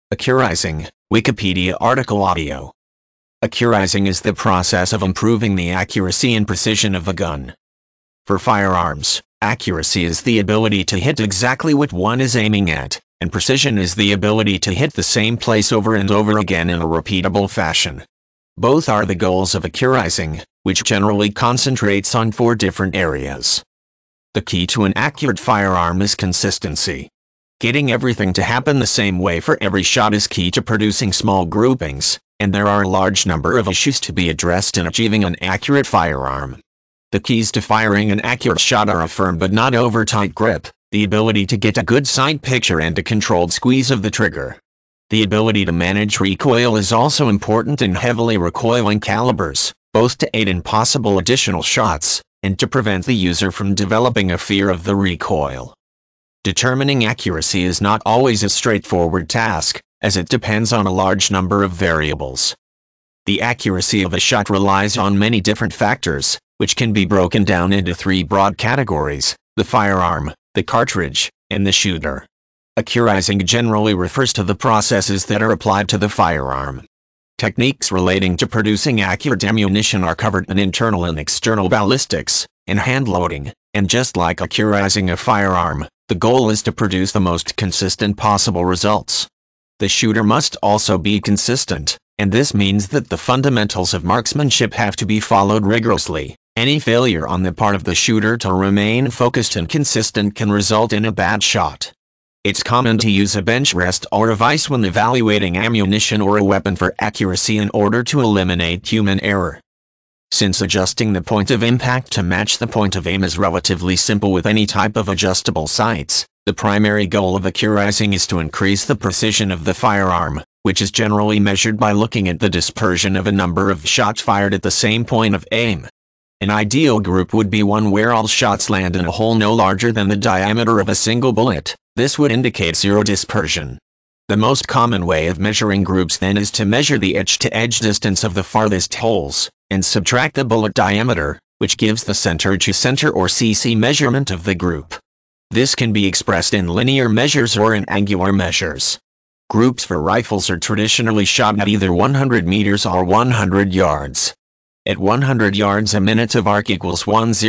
Accurizing, Wikipedia article audio. Accurizing is the process of improving the accuracy and precision of a gun. For firearms, accuracy is the ability to hit exactly what one is aiming at, and precision is the ability to hit the same place over and over again in a repeatable fashion. Both are the goals of Accurizing, which generally concentrates on 4 different areas. The key to an accurate firearm is consistency. Getting everything to happen the same way for every shot is key to producing small groupings, and there are a large number of issues to be addressed in achieving an accurate firearm. The keys to firing an accurate shot are a firm but not over-tight grip, the ability to get a good sight picture and a controlled squeeze of the trigger. The ability to manage recoil is also important in heavily recoiling calibers, both to aid in possible additional shots, and to prevent the user from developing a fear of the recoil. Determining accuracy is not always a straightforward task, as it depends on a large number of variables. The accuracy of a shot relies on many different factors, which can be broken down into 3 broad categories: the firearm, the cartridge, and the shooter. Accurizing generally refers to the processes that are applied to the firearm. Techniques relating to producing accurate ammunition are covered in internal and external ballistics, and hand loading, and just like accurizing a firearm, the goal is to produce the most consistent possible results. The shooter must also be consistent, and this means that the fundamentals of marksmanship have to be followed rigorously. Any failure on the part of the shooter to remain focused and consistent can result in a bad shot. It's common to use a bench rest or a vise when evaluating ammunition or a weapon for accuracy in order to eliminate human error. Since adjusting the point of impact to match the point of aim is relatively simple with any type of adjustable sights, the primary goal of accurizing is to increase the precision of the firearm, which is generally measured by looking at the dispersion of a number of shots fired at the same point of aim. An ideal group would be one where all shots land in a hole no larger than the diameter of a single bullet. This would indicate zero dispersion. The most common way of measuring groups then is to measure the edge-to-edge distance of the farthest holes, and subtract the bullet diameter, which gives the center-to-center or CC measurement of the group. This can be expressed in linear measures or in angular measures. Groups for rifles are traditionally shot at either 100 meters or 100 yards. At 100 yards a minute of arc equals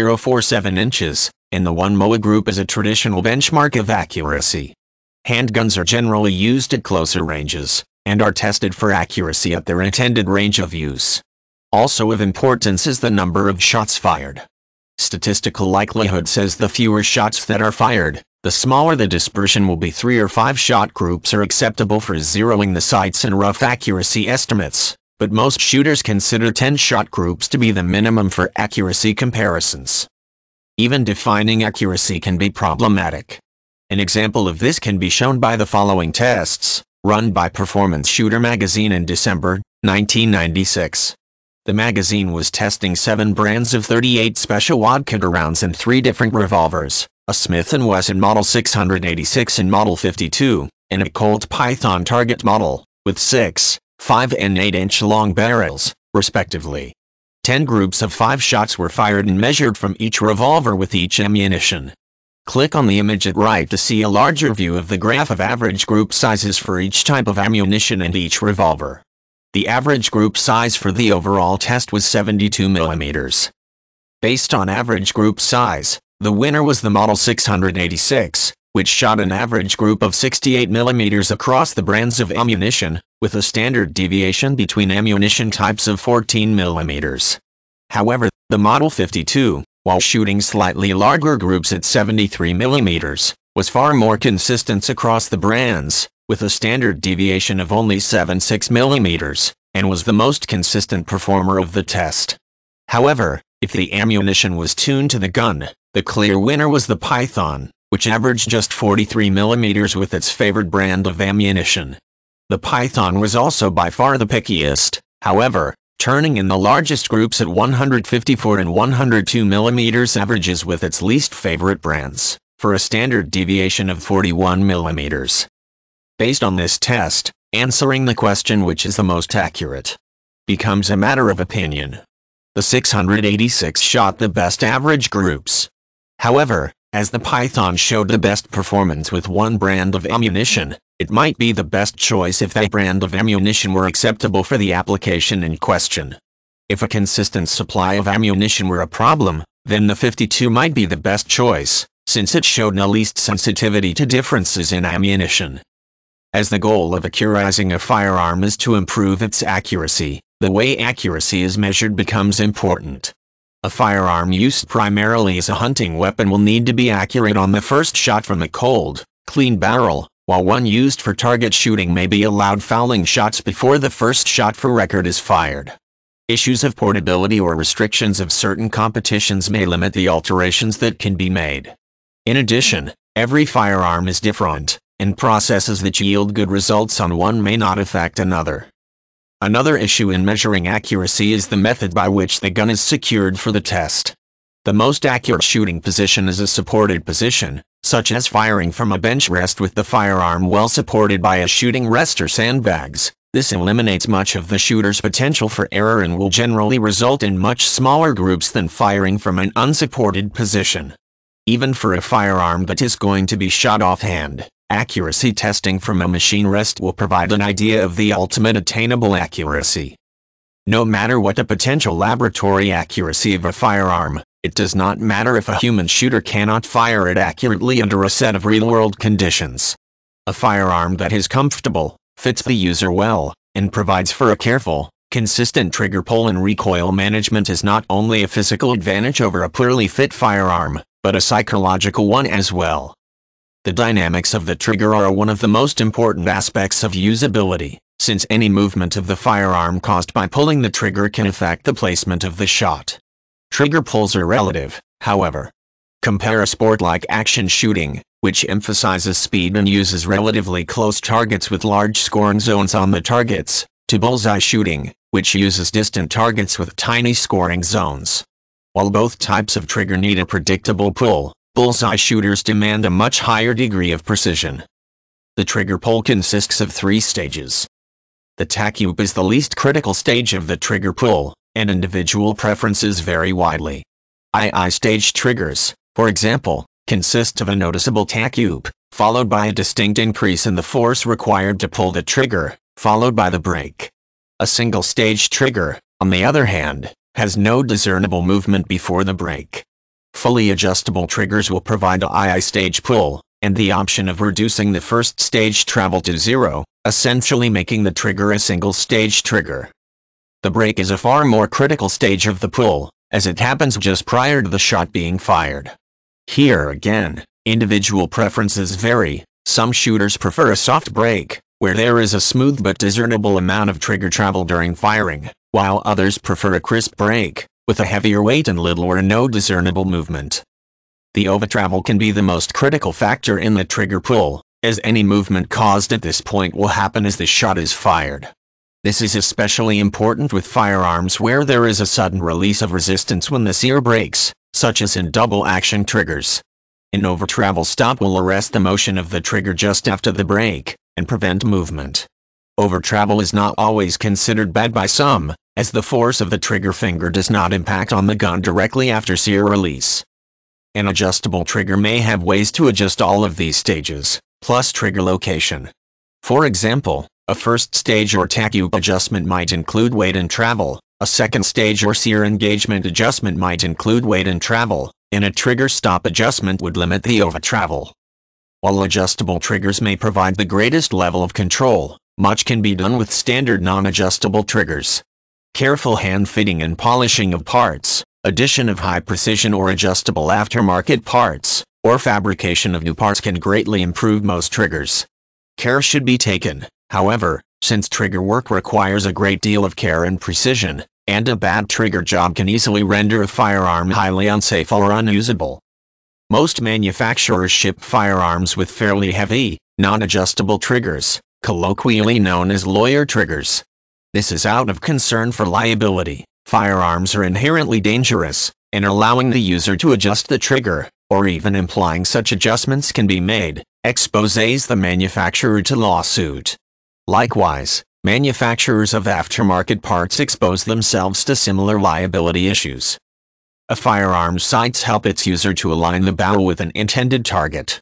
1047 inches, and the 1 MOA group is a traditional benchmark of accuracy. Handguns are generally used at closer ranges, and are tested for accuracy at their intended range of use. Also of importance is the number of shots fired. Statistical likelihood says the fewer shots that are fired, the smaller the dispersion will be. 3 or 5 shot groups are acceptable for zeroing the sights and rough accuracy estimates, but most shooters consider 10 shot groups to be the minimum for accuracy comparisons. Even defining accuracy can be problematic. An example of this can be shown by the following tests, run by Performance Shooter magazine in December 1996. The magazine was testing 7 brands of .38 special wadcutter rounds and 3 different revolvers, a Smith & Wesson Model 686 and Model 52, and a Colt Python target model, with 6, 5 and 8-inch long barrels, respectively. 10 groups of 5 shots were fired and measured from each revolver with each ammunition. Click on the image at right to see a larger view of the graph of average group sizes for each type of ammunition and each revolver. The average group size for the overall test was 72 millimeters. Based on average group size, the winner was the Model 686, which shot an average group of 68 millimeters across the brands of ammunition, with a standard deviation between ammunition types of 14 millimeters. However, the Model 52, while shooting slightly larger groups at 73 millimeters, was far more consistent across the brands, with a standard deviation of only 76 millimeters, and was the most consistent performer of the test. However, if the ammunition was tuned to the gun, the clear winner was the Python, which averaged just 43 millimeters with its favored brand of ammunition. The Python was also by far the pickiest, however, turning in the largest groups at 154 and 102 millimeters averages with its least favorite brands, for a standard deviation of 41 millimeters. Based on this test, answering the question which is the most accurate becomes a matter of opinion. The 686 shot the best average groups. However, as the Python showed the best performance with one brand of ammunition, It might be the best choice if that brand of ammunition were acceptable for the application in question. If a consistent supply of ammunition were a problem, then the 52 might be the best choice, since it showed the least sensitivity to differences in ammunition. As the goal of accurizing a firearm is to improve its accuracy, the way accuracy is measured becomes important. A firearm used primarily as a hunting weapon will need to be accurate on the first shot from a cold, clean barrel, while one used for target shooting may be allowed fouling shots before the first shot for record is fired. Issues of portability or restrictions of certain competitions may limit the alterations that can be made. In addition, every firearm is different, and processes that yield good results on one may not affect another. Another issue in measuring accuracy is the method by which the gun is secured for the test. The most accurate shooting position is a supported position, such as firing from a bench rest with the firearm well supported by a shooting rest or sandbags. This eliminates much of the shooter's potential for error and will generally result in much smaller groups than firing from an unsupported position. Even for a firearm that is going to be shot offhand, accuracy testing from a machine rest will provide an idea of the ultimate attainable accuracy. No matter what the potential laboratory accuracy of a firearm, it does not matter if a human shooter cannot fire it accurately under a set of real-world conditions. A firearm that is comfortable, fits the user well, and provides for a careful, consistent trigger pull and recoil management is not only a physical advantage over a poorly fit firearm, but a psychological one as well. The dynamics of the trigger are one of the most important aspects of usability, since any movement of the firearm caused by pulling the trigger can affect the placement of the shot. Trigger pulls are relative, however. Compare a sport like action shooting, which emphasizes speed and uses relatively close targets with large scoring zones on the targets, to bullseye shooting, which uses distant targets with tiny scoring zones. While both types of trigger need a predictable pull, bullseye shooters demand a much higher degree of precision. The trigger pull consists of 3 stages. The tacube is the least critical stage of the trigger pull, and individual preferences vary widely. II stage triggers, for example, consist of a noticeable tacube, followed by a distinct increase in the force required to pull the trigger, followed by the brake. A single-stage trigger, on the other hand, has no discernible movement before the brake. Fully adjustable triggers will provide a II stage pull, and the option of reducing the first stage travel to 0, essentially making the trigger a single-stage trigger. The brake is a far more critical stage of the pull, as it happens just prior to the shot being fired. Here again, individual preferences vary. Some shooters prefer a soft brake, where there is a smooth but discernible amount of trigger travel during firing, while others prefer a crisp brake, with a heavier weight and little or no discernible movement. The overtravel can be the most critical factor in the trigger pull, as any movement caused at this point will happen as the shot is fired. This is especially important with firearms where there is a sudden release of resistance when the sear breaks, such as in double-action triggers. An overtravel stop will arrest the motion of the trigger just after the break, and prevent movement. Overtravel is not always considered bad by some, as the force of the trigger finger does not impact on the gun directly after sear release. An adjustable trigger may have ways to adjust all of these stages, plus trigger location. For example, a first stage or tacube adjustment might include weight and travel, a second stage or sear engagement adjustment might include weight and travel, and a trigger stop adjustment would limit the overtravel. While adjustable triggers may provide the greatest level of control, much can be done with standard non-adjustable triggers. Careful hand fitting and polishing of parts, addition of high-precision or adjustable aftermarket parts, or fabrication of new parts can greatly improve most triggers. Care should be taken, however, since trigger work requires a great deal of care and precision, and a bad trigger job can easily render a firearm highly unsafe or unusable. Most manufacturers ship firearms with fairly heavy, non-adjustable triggers, colloquially known as lawyer triggers. This is out of concern for liability. Firearms are inherently dangerous, and allowing the user to adjust the trigger, or even implying such adjustments can be made, exposes the manufacturer to lawsuit. Likewise, manufacturers of aftermarket parts expose themselves to similar liability issues. A firearm's sights help its user to align the barrel with an intended target.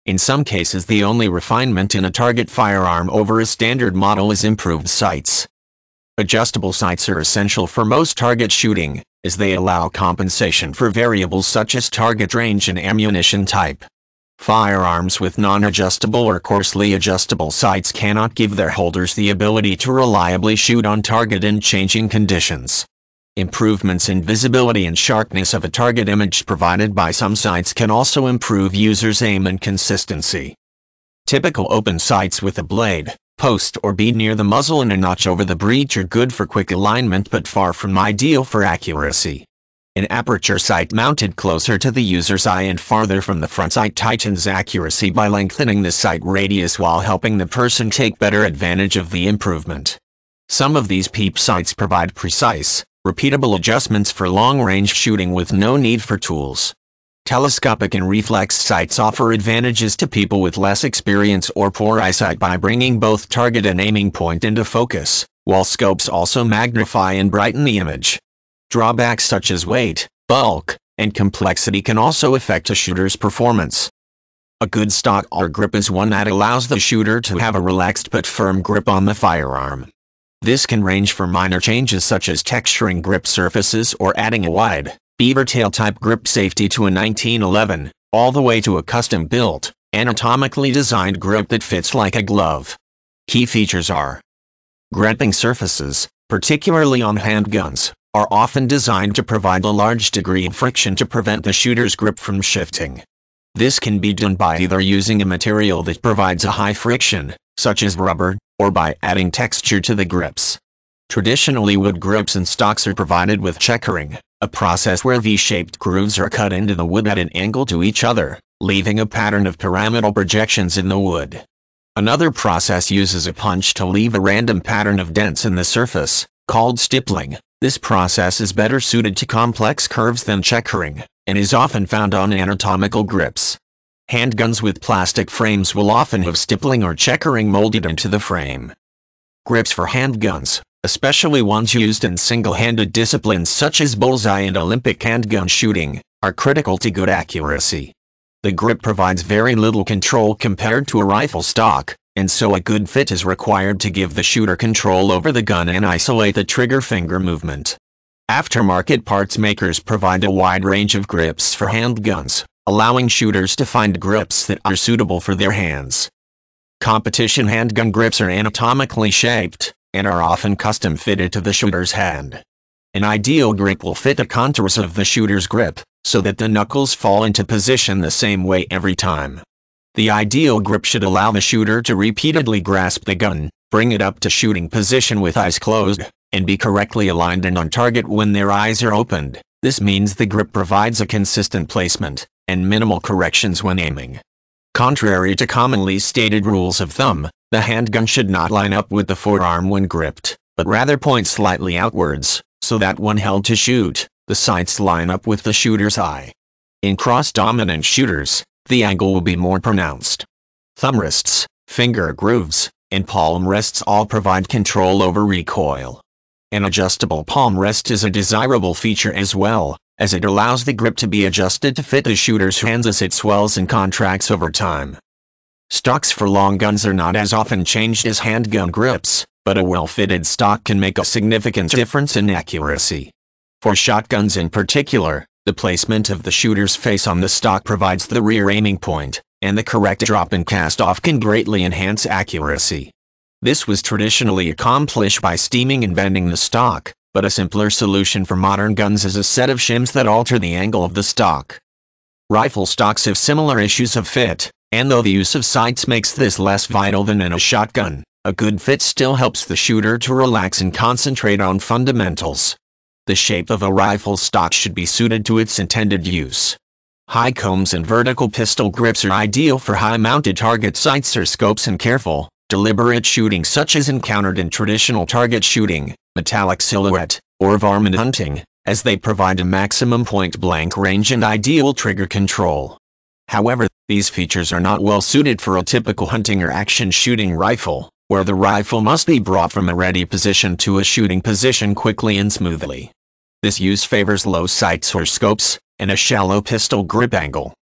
In some cases, the only refinement in a target firearm over a standard model is improved sights. Adjustable sights are essential for most target shooting, as they allow compensation for variables such as target range and ammunition type. Firearms with non-adjustable or coarsely adjustable sights cannot give their holders the ability to reliably shoot on target in changing conditions. Improvements in visibility and sharpness of a target image provided by some sights can also improve users' aim and consistency. Typical open sights with a blade, post or bead near the muzzle and a notch over the breech are good for quick alignment but far from ideal for accuracy. An aperture sight mounted closer to the user's eye and farther from the front sight tightens accuracy by lengthening the sight radius while helping the person take better advantage of the improvement. Some of these peep sights provide precise, repeatable adjustments for long-range shooting with no need for tools. Telescopic and reflex sights offer advantages to people with less experience or poor eyesight by bringing both target and aiming point into focus, while scopes also magnify and brighten the image. Drawbacks such as weight, bulk, and complexity can also affect a shooter's performance. A good stock or grip is one that allows the shooter to have a relaxed but firm grip on the firearm. This can range from minor changes such as texturing grip surfaces or adding a wide, beaver tail type grip safety to a 1911, all the way to a custom-built, anatomically designed grip that fits like a glove. Key features are: gripping surfaces, particularly on handguns, are often designed to provide a large degree of friction to prevent the shooter's grip from shifting. This can be done by either using a material that provides a high friction, such as rubber, or by adding texture to the grips. Traditionally, wood grips and stocks are provided with checkering, a process where V-shaped grooves are cut into the wood at an angle to each other, leaving a pattern of pyramidal projections in the wood. Another process uses a punch to leave a random pattern of dents in the surface, called stippling. This process is better suited to complex curves than checkering, and is often found on anatomical grips. Handguns with plastic frames will often have stippling or checkering molded into the frame. Grips for handguns, especially ones used in single-handed disciplines such as bullseye and Olympic handgun shooting, are critical to good accuracy. The grip provides very little control compared to a rifle stock, and so a good fit is required to give the shooter control over the gun and isolate the trigger finger movement. Aftermarket parts makers provide a wide range of grips for handguns, allowing shooters to find grips that are suitable for their hands. Competition handgun grips are anatomically shaped, and are often custom fitted to the shooter's hand. An ideal grip will fit the contours of the shooter's grip, so that the knuckles fall into position the same way every time. The ideal grip should allow the shooter to repeatedly grasp the gun, bring it up to shooting position with eyes closed, and be correctly aligned and on target when their eyes are opened. This means the grip provides a consistent placement, and minimal corrections when aiming. Contrary to commonly stated rules of thumb, the handgun should not line up with the forearm when gripped, but rather point slightly outwards, so that when held to shoot, the sights line up with the shooter's eye. In cross-dominant shooters, the angle will be more pronounced. Thumb rests, finger grooves, and palm rests all provide control over recoil. An adjustable palm rest is a desirable feature as well, as it allows the grip to be adjusted to fit the shooter's hands as it swells and contracts over time. Stocks for long guns are not as often changed as handgun grips, but a well-fitted stock can make a significant difference in accuracy. For shotguns in particular, the placement of the shooter's face on the stock provides the rear aiming point, and the correct drop and cast-off can greatly enhance accuracy. This was traditionally accomplished by steaming and bending the stock, but a simpler solution for modern guns is a set of shims that alter the angle of the stock. Rifle stocks have similar issues of fit, and though the use of sights makes this less vital than in a shotgun, a good fit still helps the shooter to relax and concentrate on fundamentals. The shape of a rifle stock should be suited to its intended use. High combs and vertical pistol grips are ideal for high-mounted target sights or scopes and careful, deliberate shooting such as encountered in traditional target shooting, metallic silhouette, or varmint hunting, as they provide a maximum point-blank range and ideal trigger control. However, these features are not well suited for a typical hunting or action shooting rifle, where the rifle must be brought from a ready position to a shooting position quickly and smoothly. This use favors low sights or scopes, and a shallow pistol grip angle.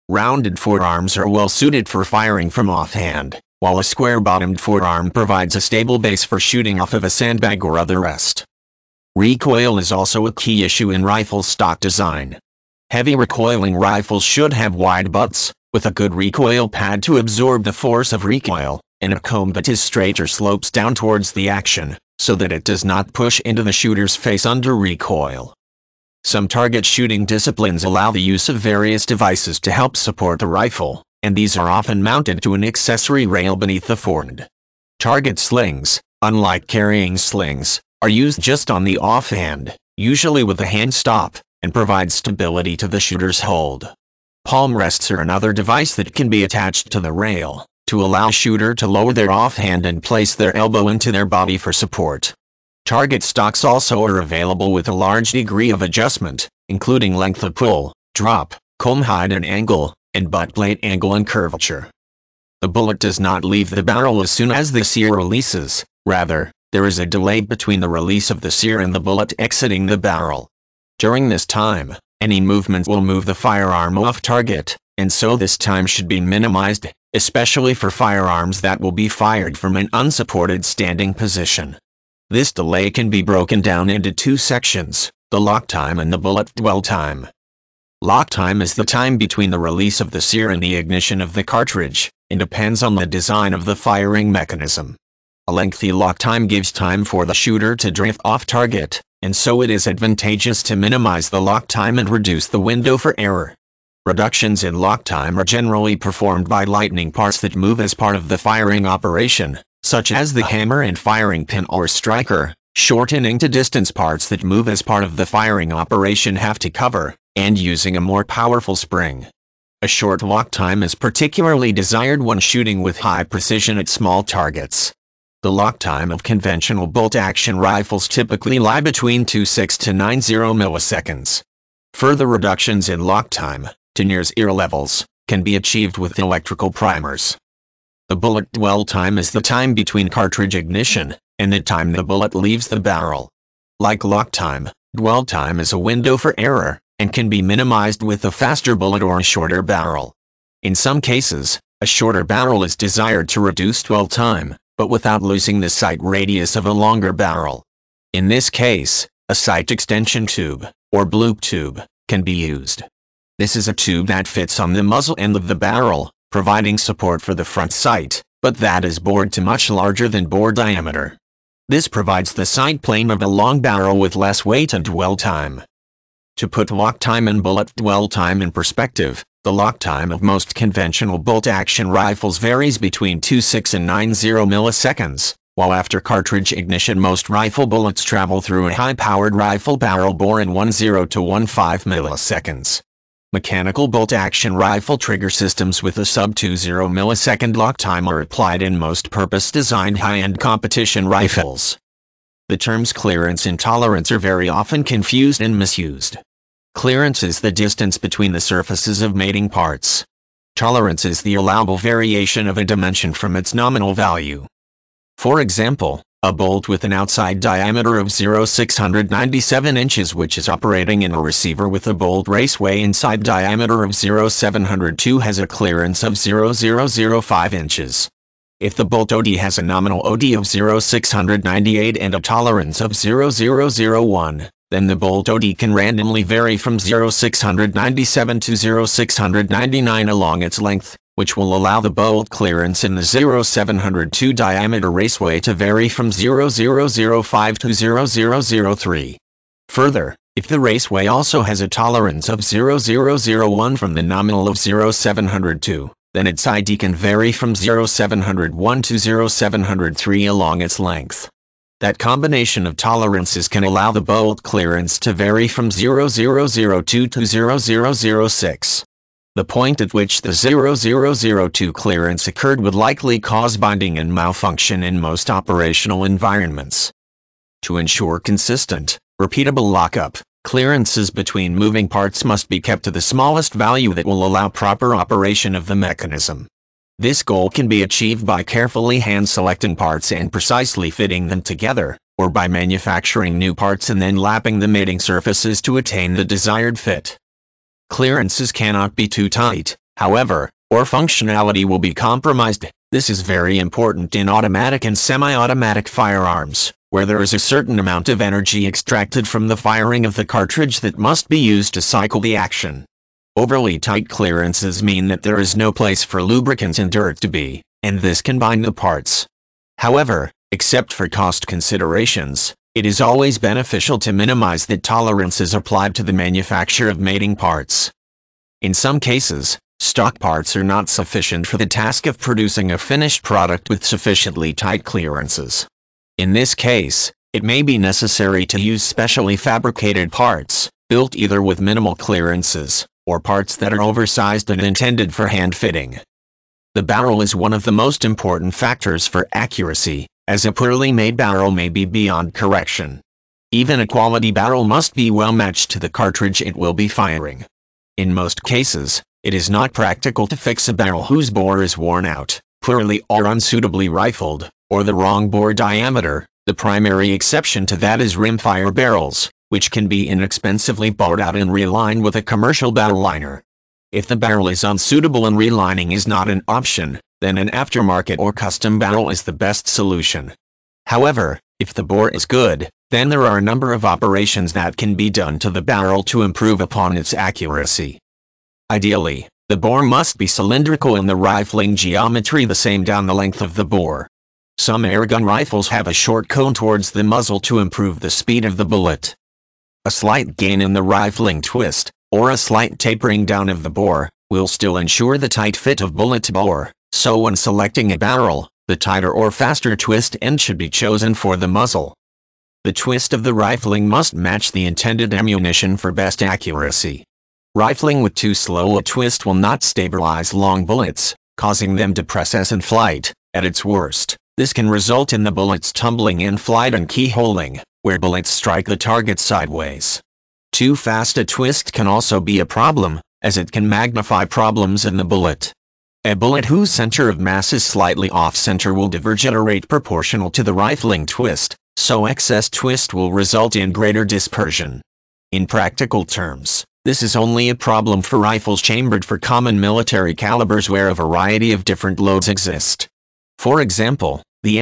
Rounded forearms are well suited for firing from offhand, while a square-bottomed forearm provides a stable base for shooting off of a sandbag or other rest. Recoil is also a key issue in rifle stock design. Heavy recoiling rifles should have wide butts, with a good recoil pad to absorb the force of recoil, and a comb that is straight or slopes down towards the action, so that it does not push into the shooter's face under recoil. Some target shooting disciplines allow the use of various devices to help support the rifle, and these are often mounted to an accessory rail beneath the forend. Target slings, unlike carrying slings, are used just on the offhand, usually with a hand stop, and provide stability to the shooter's hold. Palm rests are another device that can be attached to the rail, to allow a shooter to lower their offhand and place their elbow into their body for support. Target stocks also are available with a large degree of adjustment, including length of pull, drop, comb height and angle, and butt plate angle and curvature. The bullet does not leave the barrel as soon as the sear releases, rather, there is a delay between the release of the sear and the bullet exiting the barrel. During this time, any movement will move the firearm off target, and so this time should be minimized, especially for firearms that will be fired from an unsupported standing position. This delay can be broken down into two sections, the lock time and the bullet dwell time. Lock time is the time between the release of the sear and the ignition of the cartridge, and depends on the design of the firing mechanism. A lengthy lock time gives time for the shooter to drift off target, and so it is advantageous to minimize the lock time and reduce the window for error. Reductions in lock time are generally performed by lightening parts that move as part of the firing operation, such as the hammer and firing pin or striker. Shortening to distance parts that move as part of the firing operation have to cover, and using a more powerful spring. A short lock time is particularly desired when shooting with high precision at small targets. The lock time of conventional bolt-action rifles typically lie between 26 to 90 milliseconds. Further reductions in lock time, to near zero levels, can be achieved with electrical primers. The bullet dwell time is the time between cartridge ignition and the time the bullet leaves the barrel. Like lock time, dwell time is a window for error, and can be minimized with a faster bullet or a shorter barrel. In some cases, a shorter barrel is desired to reduce dwell time, but without losing the sight radius of a longer barrel. In this case, a sight extension tube, or bloop tube, can be used. This is a tube that fits on the muzzle end of the barrel, providing support for the front sight, but that is bored to much larger than bore diameter. This provides the sight plane of a long barrel with less weight and dwell time. To put lock time and bullet dwell time in perspective, the lock time of most conventional bolt-action rifles varies between 26 and 90 milliseconds, while after cartridge ignition most rifle bullets travel through a high-powered rifle barrel bore in 10 to 15 milliseconds. Mechanical bolt-action rifle trigger systems with a sub-20 millisecond lock time are applied in most purpose-designed high-end competition rifles. The terms clearance and tolerance are very often confused and misused. Clearance is the distance between the surfaces of mating parts. Tolerance is the allowable variation of a dimension from its nominal value. For example, a bolt with an outside diameter of 0.697 inches which is operating in a receiver with a bolt raceway inside diameter of 0.702 has a clearance of 0.005 inches. If the bolt OD has a nominal OD of 0.698 and a tolerance of 0.001, then the bolt OD can randomly vary from 0.697 to 0.699 along its length, which will allow the bolt clearance in the 0.702 diameter raceway to vary from 0.005 to 0.003. Further, if the raceway also has a tolerance of 0.001 from the nominal of 0.702, then its ID can vary from 0.701 to 0.703 along its length. That combination of tolerances can allow the bolt clearance to vary from 0.002 to 0.006. The point at which the 0.002 clearance occurred would likely cause binding and malfunction in most operational environments. To ensure consistent, repeatable lockup, clearances between moving parts must be kept to the smallest value that will allow proper operation of the mechanism. This goal can be achieved by carefully hand-selecting parts and precisely fitting them together, or by manufacturing new parts and then lapping the mating surfaces to attain the desired fit. Clearances cannot be too tight, However, or functionality will be compromised. This is very important in automatic and semi-automatic firearms, where there is a certain amount of energy extracted from the firing of the cartridge that must be used to cycle the action. Overly tight clearances mean that there is no place for lubricants and dirt to be, and this can bind the parts. However, except for cost considerations, it is always beneficial to minimize the tolerances applied to the manufacture of mating parts. In some cases, stock parts are not sufficient for the task of producing a finished product with sufficiently tight clearances. In this case, it may be necessary to use specially fabricated parts, built either with minimal clearances, or parts that are oversized and intended for hand fitting. The barrel is one of the most important factors for accuracy, as a poorly made barrel may be beyond correction. Even a quality barrel must be well matched to the cartridge it will be firing. In most cases, it is not practical to fix a barrel whose bore is worn out, poorly or unsuitably rifled, or the wrong bore diameter. The primary exception to that is rimfire barrels, which can be inexpensively bored out and relined with a commercial barrel liner. If the barrel is unsuitable and relining is not an option, then an aftermarket or custom barrel is the best solution. However, if the bore is good, then there are a number of operations that can be done to the barrel to improve upon its accuracy. Ideally, the bore must be cylindrical and the rifling geometry the same down the length of the bore. Some airgun rifles have a short cone towards the muzzle to improve the speed of the bullet. A slight gain in the rifling twist, or a slight tapering down of the bore, will still ensure the tight fit of bullet bore, so when selecting a barrel, the tighter or faster twist end should be chosen for the muzzle. The twist of the rifling must match the intended ammunition for best accuracy. Rifling with too slow a twist will not stabilize long bullets, causing them to process in flight. At its worst, this can result in the bullets tumbling in flight and keyholing, where bullets strike the target sideways. Too fast a twist can also be a problem, as it can magnify problems in the bullet. A bullet whose center of mass is slightly off-center will diverge at a rate proportional to the rifling twist, so excess twist will result in greater dispersion. In practical terms, this is only a problem for rifles chambered for common military calibers where a variety of different loads exist. For example, the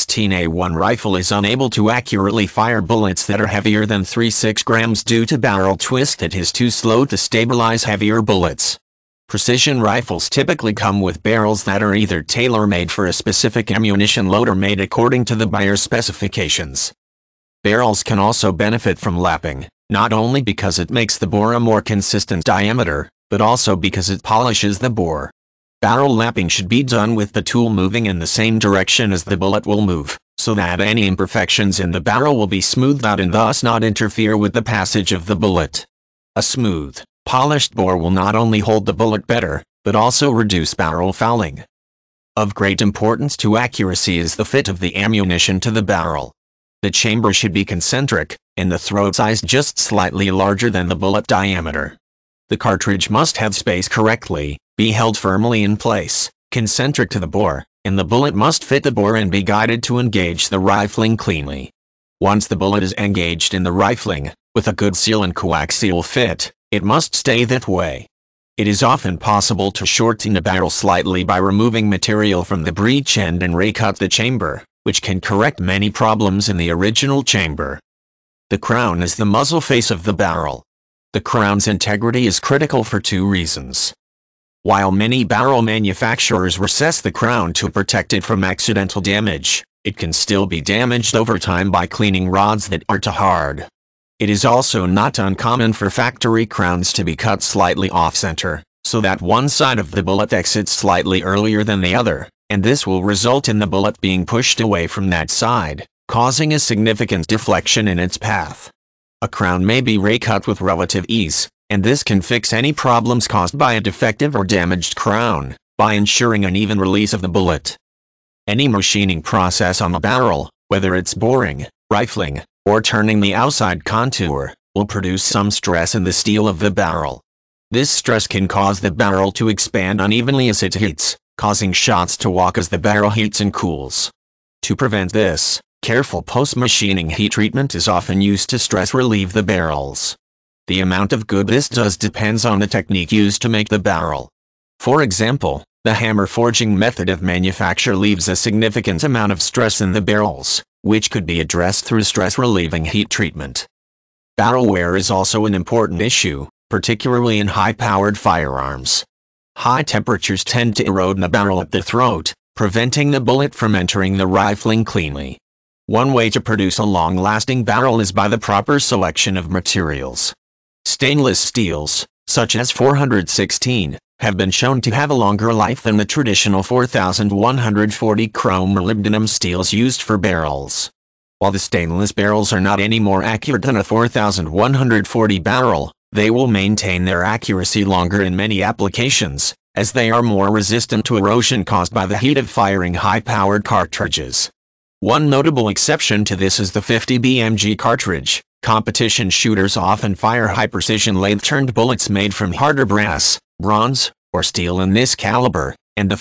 M16A1 rifle is unable to accurately fire bullets that are heavier than 3.6 grams due to barrel twist that is too slow to stabilize heavier bullets. Precision rifles typically come with barrels that are either tailor-made for a specific ammunition load or made according to the buyer's specifications. Barrels can also benefit from lapping, not only because it makes the bore a more consistent diameter, but also because it polishes the bore. Barrel lapping should be done with the tool moving in the same direction as the bullet will move, so that any imperfections in the barrel will be smoothed out and thus not interfere with the passage of the bullet. A smooth, polished bore will not only hold the bullet better, but also reduce barrel fouling. Of great importance to accuracy is the fit of the ammunition to the barrel. The chamber should be concentric, and the throat size just slightly larger than the bullet diameter. The cartridge must have spaced correctly, be held firmly in place, concentric to the bore, and the bullet must fit the bore and be guided to engage the rifling cleanly. Once the bullet is engaged in the rifling, with a good seal and coaxial fit, it must stay that way. It is often possible to shorten a barrel slightly by removing material from the breech end and recut the chamber, which can correct many problems in the original chamber. The crown is the muzzle face of the barrel. The crown's integrity is critical for two reasons. While many barrel manufacturers recess the crown to protect it from accidental damage, it can still be damaged over time by cleaning rods that are too hard. It is also not uncommon for factory crowns to be cut slightly off-center, so that one side of the bullet exits slightly earlier than the other, and this will result in the bullet being pushed away from that side, causing a significant deflection in its path. A crown may be recut with relative ease, and this can fix any problems caused by a defective or damaged crown, by ensuring an even release of the bullet. Any machining process on a barrel, whether it's boring, rifling, or turning the outside contour, will produce some stress in the steel of the barrel. This stress can cause the barrel to expand unevenly as it heats, causing shots to walk as the barrel heats and cools. To prevent this, careful post-machining heat treatment is often used to stress relieve the barrels. The amount of good this does depends on the technique used to make the barrel. For example, the hammer forging method of manufacture leaves a significant amount of stress in the barrels, which could be addressed through stress-relieving heat treatment. Barrel wear is also an important issue, particularly in high-powered firearms. High temperatures tend to erode the barrel at the throat, preventing the bullet from entering the rifling cleanly. One way to produce a long-lasting barrel is by the proper selection of materials. Stainless steels, such as 416, have been shown to have a longer life than the traditional 4140 chrome or molybdenum steels used for barrels. While the stainless barrels are not any more accurate than a 4140 barrel, they will maintain their accuracy longer in many applications, as they are more resistant to erosion caused by the heat of firing high-powered cartridges. One notable exception to this is the 50 BMG cartridge. Competition shooters often fire high-precision lathe-turned bullets made from harder brass, bronze, or steel in this caliber, and the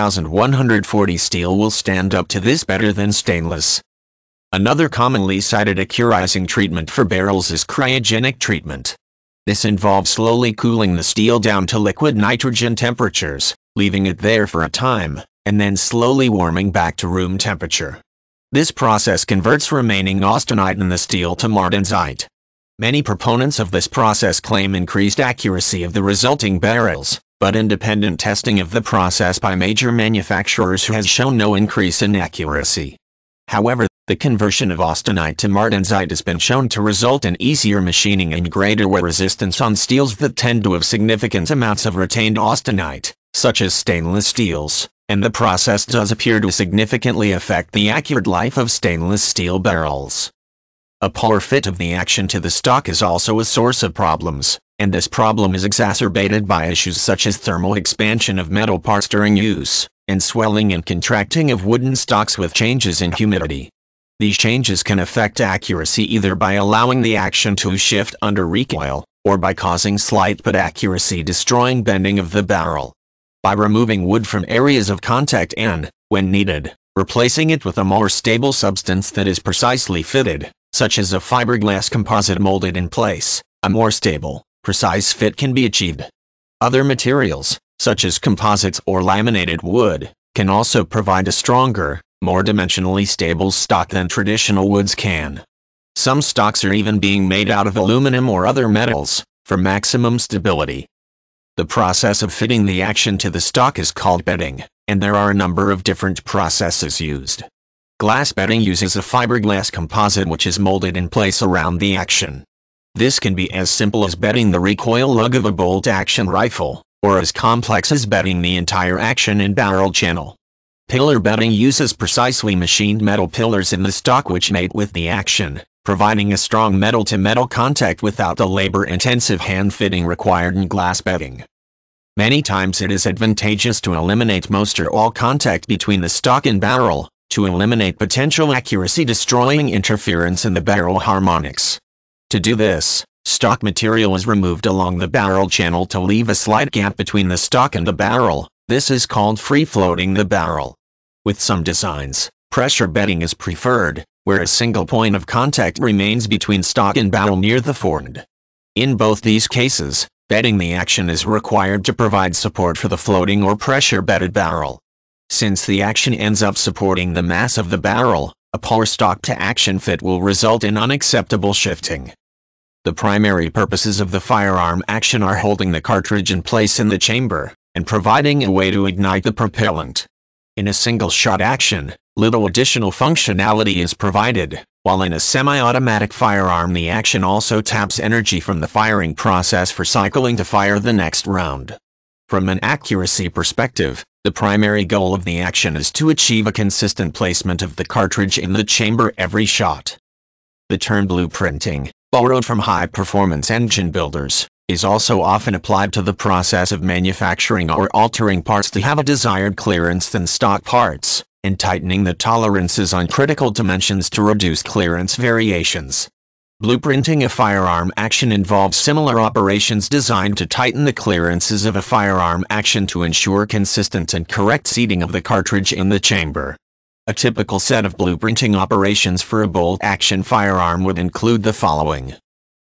4140 steel will stand up to this better than stainless. Another commonly cited accurizing treatment for barrels is cryogenic treatment. This involves slowly cooling the steel down to liquid nitrogen temperatures, leaving it there for a time, and then slowly warming back to room temperature. This process converts remaining austenite in the steel to martensite. Many proponents of this process claim increased accuracy of the resulting barrels, but independent testing of the process by major manufacturers has shown no increase in accuracy. However, the conversion of austenite to martensite has been shown to result in easier machining and greater wear resistance on steels that tend to have significant amounts of retained austenite, such as stainless steels, and the process does appear to significantly affect the accurate life of stainless steel barrels. A poor fit of the action to the stock is also a source of problems, and this problem is exacerbated by issues such as thermal expansion of metal parts during use, and swelling and contracting of wooden stocks with changes in humidity. These changes can affect accuracy either by allowing the action to shift under recoil, or by causing slight but accuracy destroying bending of the barrel. By removing wood from areas of contact and, when needed, replacing it with a more stable substance that is precisely fitted, such as a fiberglass composite molded in place, a more stable, precise fit can be achieved. Other materials, such as composites or laminated wood, can also provide a stronger, more dimensionally stable stock than traditional woods can. Some stocks are even being made out of aluminum or other metals, for maximum stability. The process of fitting the action to the stock is called bedding, and there are a number of different processes used. Glass bedding uses a fiberglass composite which is molded in place around the action. This can be as simple as bedding the recoil lug of a bolt-action rifle, or as complex as bedding the entire action and barrel channel. Pillar bedding uses precisely machined metal pillars in the stock which mate with the action, providing a strong metal-to-metal contact without the labor-intensive hand-fitting required in glass bedding. Many times it is advantageous to eliminate most or all contact between the stock and barrel, to eliminate potential accuracy-destroying interference in the barrel harmonics. To do this, stock material is removed along the barrel channel to leave a slight gap between the stock and the barrel. This is called free-floating the barrel. With some designs, pressure bedding is preferred, where a single point of contact remains between stock and barrel near the forend. In both these cases, bedding the action is required to provide support for the floating or pressure-bedded barrel. Since the action ends up supporting the mass of the barrel, a poor stock-to-action fit will result in unacceptable shifting. The primary purposes of the firearm action are holding the cartridge in place in the chamber, and providing a way to ignite the propellant. In a single-shot action, little additional functionality is provided, while in a semi-automatic firearm the action also taps energy from the firing process for cycling to fire the next round. From an accuracy perspective, the primary goal of the action is to achieve a consistent placement of the cartridge in the chamber every shot. The term blueprinting, borrowed from high-performance engine builders, is also often applied to the process of manufacturing or altering parts to have a desired clearance than stock parts, and tightening the tolerances on critical dimensions to reduce clearance variations. Blueprinting a firearm action involves similar operations designed to tighten the clearances of a firearm action to ensure consistent and correct seating of the cartridge in the chamber. A typical set of blueprinting operations for a bolt-action firearm would include the following.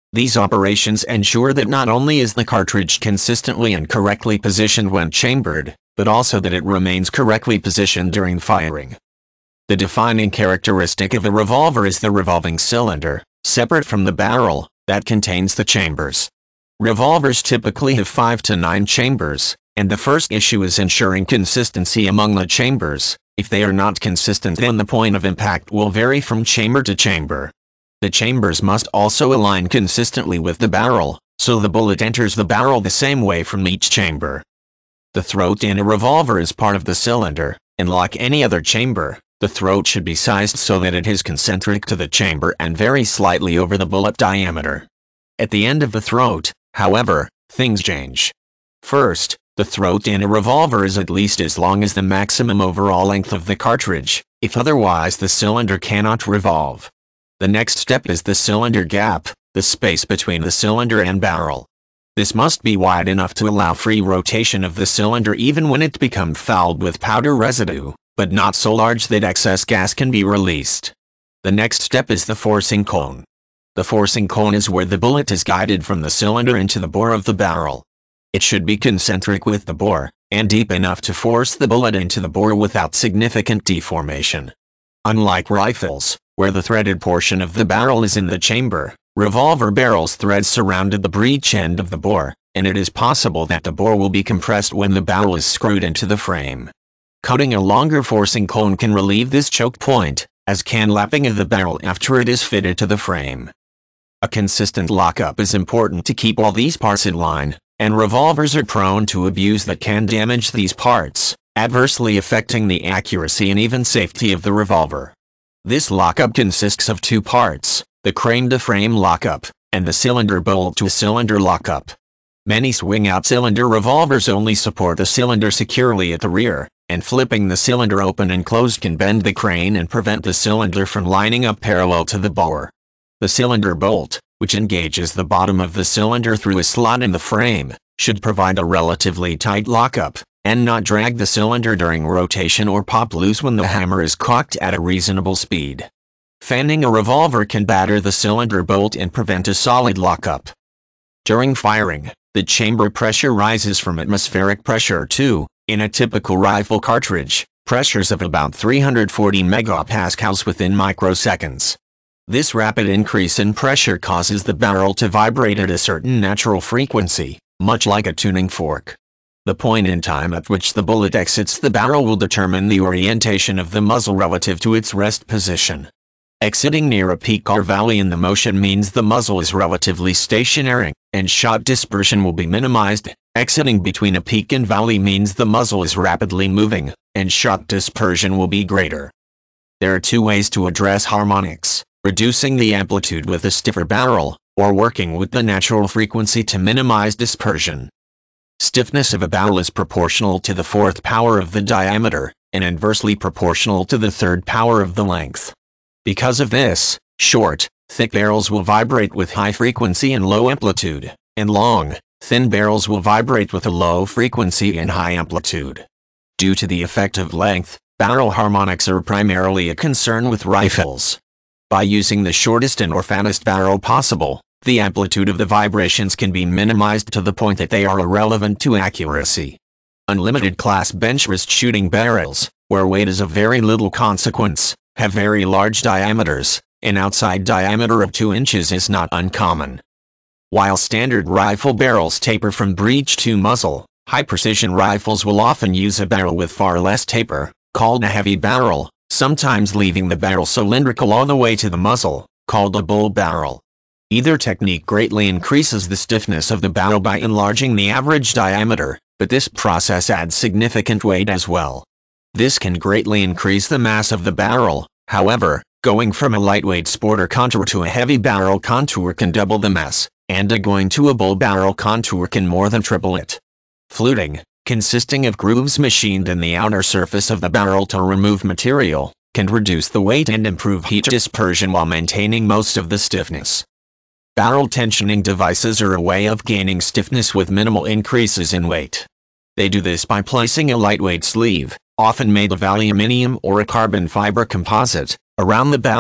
These operations ensure that not only is the cartridge consistently and correctly positioned when chambered, but also that it remains correctly positioned during firing. The defining characteristic of a revolver is the revolving cylinder, separate from the barrel, that contains the chambers. Revolvers typically have 5 to 9 chambers, and the first issue is ensuring consistency among the chambers. If they are not consistent, then the point of impact will vary from chamber to chamber. The chambers must also align consistently with the barrel, so the bullet enters the barrel the same way from each chamber. The throat in a revolver is part of the cylinder, and like any other chamber, the throat should be sized so that it is concentric to the chamber and vary slightly over the bullet diameter. At the end of the throat, however, things change. First, the throat in a revolver is at least as long as the maximum overall length of the cartridge, if otherwise the cylinder cannot revolve. The next step is the cylinder gap, the space between the cylinder and barrel. This must be wide enough to allow free rotation of the cylinder even when it becomes fouled with powder residue, but not so large that excess gas can be released. The next step is the forcing cone. The forcing cone is where the bullet is guided from the cylinder into the bore of the barrel. It should be concentric with the bore, and deep enough to force the bullet into the bore without significant deformation. Unlike rifles, where the threaded portion of the barrel is in the chamber, revolver barrels' threads surrounded the breech end of the bore, and it is possible that the bore will be compressed when the barrel is screwed into the frame. Cutting a longer forcing cone can relieve this choke point, as can lapping of the barrel after it is fitted to the frame. A consistent lockup is important to keep all these parts in line, and revolvers are prone to abuse that can damage these parts, adversely affecting the accuracy and even safety of the revolver. This lockup consists of 2 parts, the crane-to-frame lockup, and the cylinder bolt-to-cylinder lockup. Many swing-out cylinder revolvers only support the cylinder securely at the rear, and flipping the cylinder open and closed can bend the crane and prevent the cylinder from lining up parallel to the bore. The cylinder bolt, which engages the bottom of the cylinder through a slot in the frame, should provide a relatively tight lockup, and not drag the cylinder during rotation or pop loose when the hammer is cocked at a reasonable speed. Fanning a revolver can batter the cylinder bolt and prevent a solid lockup. During firing, the chamber pressure rises from atmospheric pressure to, in a typical rifle cartridge, pressures of about 340 megapascals within microseconds. This rapid increase in pressure causes the barrel to vibrate at a certain natural frequency, much like a tuning fork. The point in time at which the bullet exits the barrel will determine the orientation of the muzzle relative to its rest position. Exiting near a peak or valley in the motion means the muzzle is relatively stationary, and shot dispersion will be minimized. Exiting between a peak and valley means the muzzle is rapidly moving, and shot dispersion will be greater. There are 2 ways to address harmonics: reducing the amplitude with a stiffer barrel, or working with the natural frequency to minimize dispersion. Stiffness of a barrel is proportional to the 4th power of the diameter, and inversely proportional to the 3rd power of the length. Because of this, short, thick barrels will vibrate with high frequency and low amplitude, and long, thin barrels will vibrate with a low frequency and high amplitude. Due to the effect of length, barrel harmonics are primarily a concern with rifles. By using the shortest and or fattest barrel possible, the amplitude of the vibrations can be minimized to the point that they are irrelevant to accuracy. Unlimited class bench-rest shooting barrels, where weight is of very little consequence, have very large diameters. An outside diameter of 2 inches is not uncommon. While standard rifle barrels taper from breech to muzzle, high-precision rifles will often use a barrel with far less taper, called a heavy barrel, sometimes leaving the barrel cylindrical all the way to the muzzle, called a bull barrel. Either technique greatly increases the stiffness of the barrel by enlarging the average diameter, but this process adds significant weight as well. This can greatly increase the mass of the barrel. However, going from a lightweight sporter contour to a heavy barrel contour can double the mass, and going to a bull barrel contour can more than triple it. Fluting, consisting of grooves machined in the outer surface of the barrel to remove material, can reduce the weight and improve heat dispersion while maintaining most of the stiffness. Barrel tensioning devices are a way of gaining stiffness with minimal increases in weight. They do this by placing a lightweight sleeve, often made of aluminum or a carbon fiber composite, around the barrel,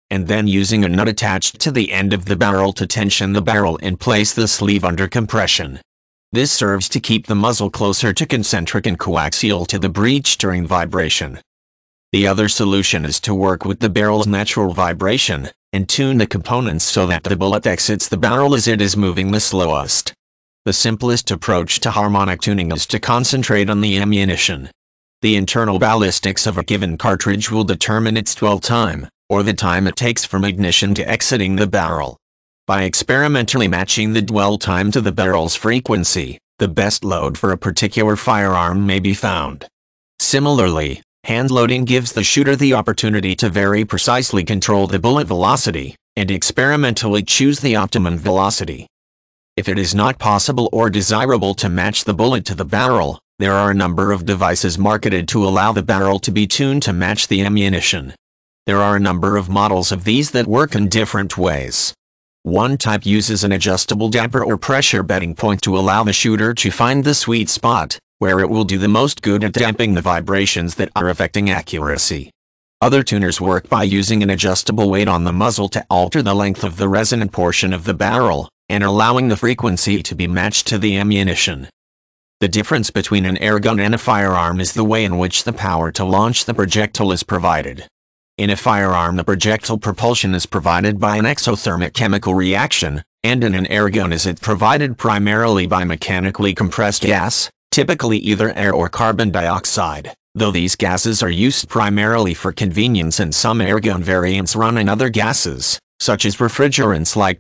and then using a nut attached to the end of the barrel to tension the barrel and place the sleeve under compression. This serves to keep the muzzle closer to concentric and coaxial to the breech during vibration. The other solution is to work with the barrel's natural vibration, and tune the components so that the bullet exits the barrel as it is moving the slowest. The simplest approach to harmonic tuning is to concentrate on the ammunition. The internal ballistics of a given cartridge will determine its dwell time, or the time it takes from ignition to exiting the barrel. By experimentally matching the dwell time to the barrel's frequency, the best load for a particular firearm may be found. Similarly, hand loading gives the shooter the opportunity to very precisely control the bullet velocity, and experimentally choose the optimum velocity. If it is not possible or desirable to match the bullet to the barrel, there are a number of devices marketed to allow the barrel to be tuned to match the ammunition. There are a number of models of these that work in different ways. One type uses an adjustable damper or pressure bedding point to allow the shooter to find the sweet spot, where it will do the most good at damping the vibrations that are affecting accuracy. Other tuners work by using an adjustable weight on the muzzle to alter the length of the resonant portion of the barrel, and allowing the frequency to be matched to the ammunition. The difference between an airgun and a firearm is the way in which the power to launch the projectile is provided. In a firearm, the projectile propulsion is provided by an exothermic chemical reaction, and in an airgun is it provided primarily by mechanically compressed gas, typically either air or carbon dioxide, though these gases are used primarily for convenience and some airgun variants run on other gases, such as refrigerants like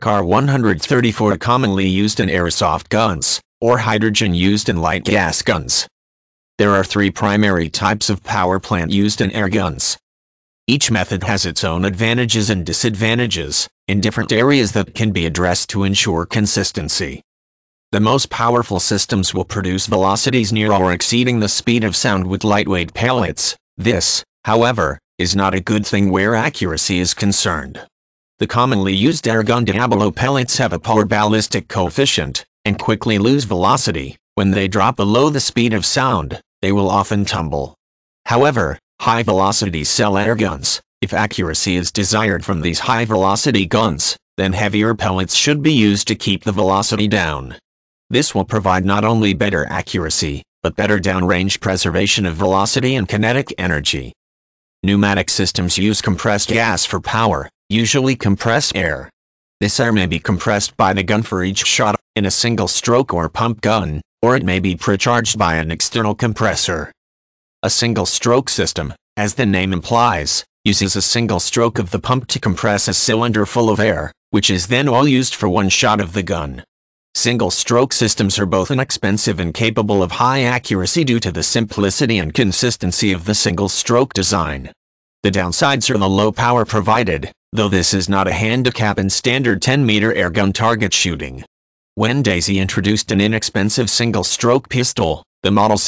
R-134 commonly used in airsoft guns, or hydrogen used in light gas guns. There are three primary types of power plant used in airguns. Each method has its own advantages and disadvantages, in different areas that can be addressed to ensure consistency. The most powerful systems will produce velocities near or exceeding the speed of sound with lightweight pellets. This, however, is not a good thing where accuracy is concerned. The commonly used airgun Diablo pellets have a poor ballistic coefficient, and quickly lose velocity. When they drop below the speed of sound, they will often tumble. However, high-velocity cell airguns, if accuracy is desired from these high-velocity guns, then heavier pellets should be used to keep the velocity down. This will provide not only better accuracy, but better downrange preservation of velocity and kinetic energy. Pneumatic systems use compressed gas for power, usually compressed air. This air may be compressed by the gun for each shot in a single-stroke or pump gun, or it may be precharged by an external compressor. A single-stroke system, as the name implies, uses a single stroke of the pump to compress a cylinder full of air, which is then all used for one shot of the gun. Single-stroke systems are both inexpensive and capable of high accuracy due to the simplicity and consistency of the single-stroke design. The downsides are the low power provided, though this is not a handicap in standard 10-meter airgun target shooting. When Daisy introduced an inexpensive single-stroke pistol, the Model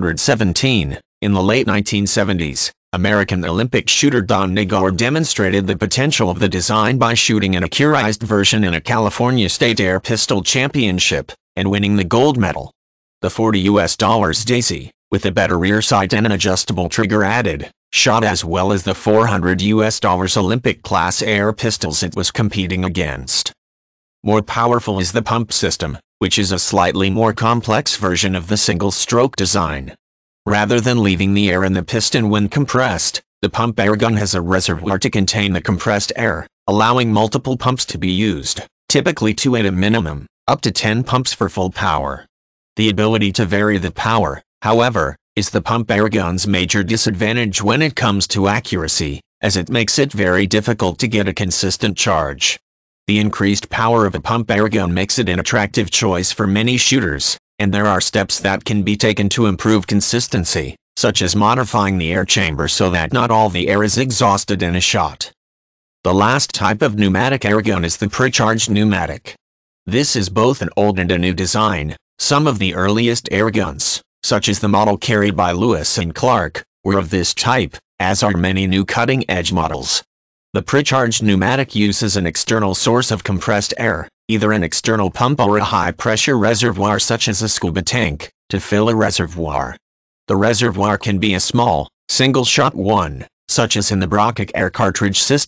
717, in the late 1970s, American Olympic shooter Don Nigor demonstrated the potential of the design by shooting an Accurized version in a California State Air Pistol Championship, and winning the gold medal. The $40 Daisy, with a better rear sight and an adjustable trigger added, shot as well as the $400 Olympic class air pistols it was competing against. More powerful is the pump system, which is a slightly more complex version of the single-stroke design. Rather than leaving the air in the piston when compressed, the pump airgun has a reservoir to contain the compressed air, allowing multiple pumps to be used, typically 2 at a minimum, up to 10 pumps for full power. The ability to vary the power, however, is the pump airgun's major disadvantage when it comes to accuracy, as it makes it very difficult to get a consistent charge. The increased power of a pump airgun makes it an attractive choice for many shooters, and there are steps that can be taken to improve consistency, such as modifying the air chamber so that not all the air is exhausted in a shot. The last type of pneumatic airgun is the precharged pneumatic. This is both an old and a new design. Some of the earliest airguns, such as the model carried by Lewis and Clark, were of this type, as are many new cutting-edge models. The precharged pneumatic uses an external source of compressed air, either an external pump or a high-pressure reservoir such as a scuba tank, to fill a reservoir. The reservoir can be a small, single-shot one, such as in the Brockich air cartridge system,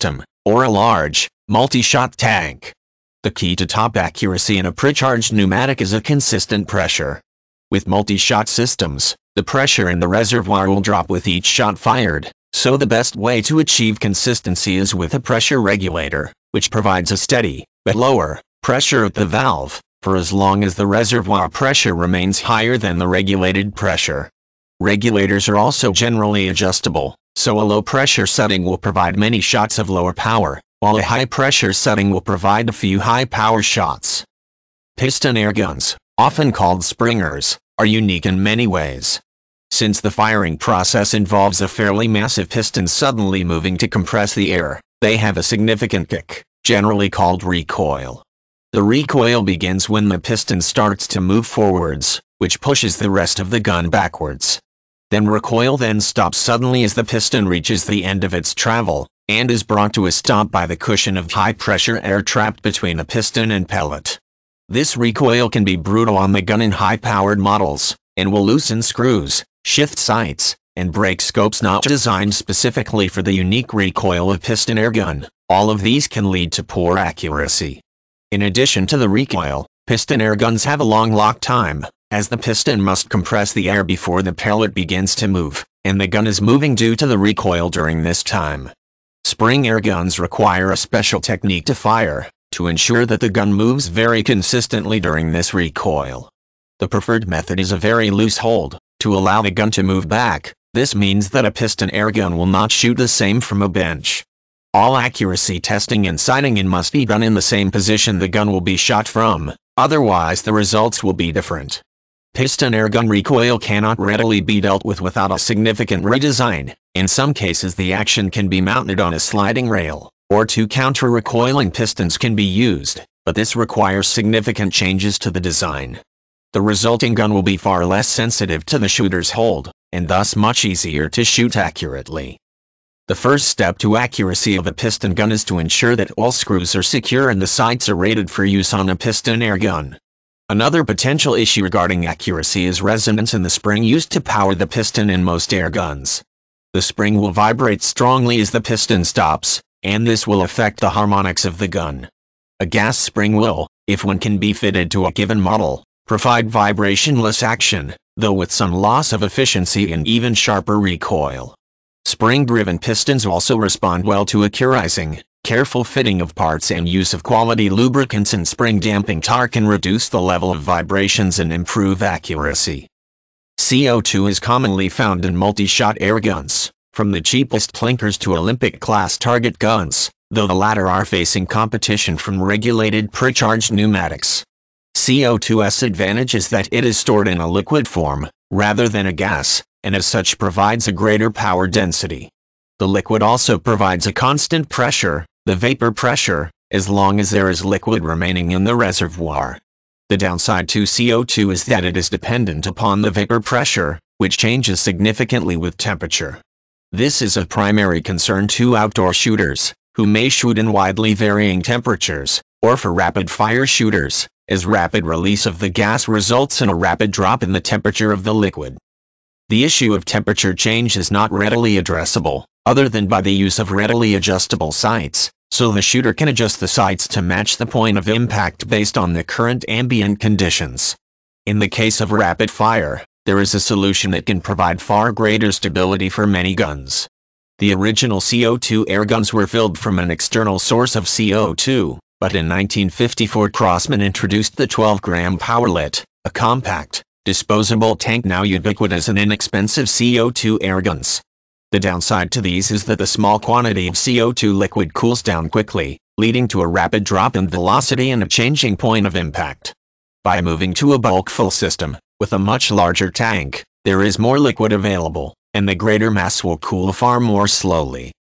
or a large, multi-shot tank. The key to top accuracy in a pre-charged pneumatic is a consistent pressure. With multi-shot systems, the pressure in the reservoir will drop with each shot fired, so the best way to achieve consistency is with a pressure regulator, which provides a steady, but lower, pressure at the valve, for as long as the reservoir pressure remains higher than the regulated pressure. Regulators are also generally adjustable, so a low-pressure setting will provide many shots of lower power, while a high-pressure setting will provide a few high-power shots. Piston air guns, often called springers, are unique in many ways. Since the firing process involves a fairly massive piston suddenly moving to compress the air, they have a significant kick, generally called recoil. The recoil begins when the piston starts to move forwards, which pushes the rest of the gun backwards. Then recoil then stops suddenly as the piston reaches the end of its travel, and is brought to a stop by the cushion of high-pressure air trapped between the piston and pellet. This recoil can be brutal on the gun in high-powered models, and will loosen screws, shift sights, and break scopes not designed specifically for the unique recoil of piston air gun. All of these can lead to poor accuracy. In addition to the recoil, piston air guns have a long lock time, as the piston must compress the air before the pellet begins to move, and the gun is moving due to the recoil during this time. Spring air guns require a special technique to fire, to ensure that the gun moves very consistently during this recoil. The preferred method is a very loose hold, to allow the gun to move back. This means that a piston air gun will not shoot the same from a bench. All accuracy testing and sighting in must be done in the same position the gun will be shot from, otherwise the results will be different. Piston air gun recoil cannot readily be dealt with without a significant redesign. In some cases the action can be mounted on a sliding rail, or two counter-recoiling pistons can be used, but this requires significant changes to the design. The resulting gun will be far less sensitive to the shooter's hold, and thus much easier to shoot accurately. The first step to accuracy of a piston gun is to ensure that all screws are secure and the sights are rated for use on a piston air gun. Another potential issue regarding accuracy is resonance in the spring used to power the piston in most air guns. The spring will vibrate strongly as the piston stops, and this will affect the harmonics of the gun. A gas spring will, if one can be fitted to a given model, provide vibrationless action, though with some loss of efficiency and even sharper recoil. Spring-driven pistons also respond well to accurizing. Careful fitting of parts and use of quality lubricants and spring damping tar can reduce the level of vibrations and improve accuracy. CO2 is commonly found in multi-shot air guns, from the cheapest clinkers to Olympic-class target guns, though the latter are facing competition from regulated pre-charged pneumatics. CO2's advantage is that it is stored in a liquid form, rather than a gas, and as such provides a greater power density. The liquid also provides a constant pressure, the vapor pressure, as long as there is liquid remaining in the reservoir. The downside to CO2 is that it is dependent upon the vapor pressure, which changes significantly with temperature. This is of primary concern to outdoor shooters, who may shoot in widely varying temperatures, or for rapid-fire shooters, as rapid release of the gas results in a rapid drop in the temperature of the liquid. The issue of temperature change is not readily addressable, other than by the use of readily adjustable sights, so the shooter can adjust the sights to match the point of impact based on the current ambient conditions. In the case of rapid fire, there is a solution that can provide far greater stability for many guns. The original CO2 air guns were filled from an external source of CO2, but in 1954 Crossman introduced the 12-gram Powerlit, a compact, disposable tank now ubiquitous and inexpensive CO2 air guns. The downside to these is that the small quantity of CO2 liquid cools down quickly, leading to a rapid drop in velocity and a changing point of impact. By moving to a bulk-fill system, with a much larger tank, there is more liquid available, and the greater mass will cool far more slowly.